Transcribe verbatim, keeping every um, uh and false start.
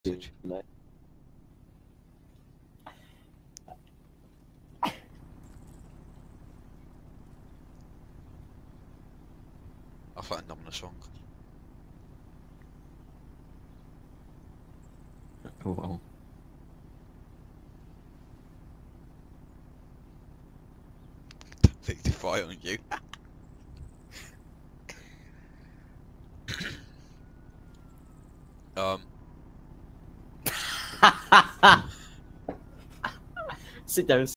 message. I found an ominous song. Oh well. Big defy on you. um. Sit down.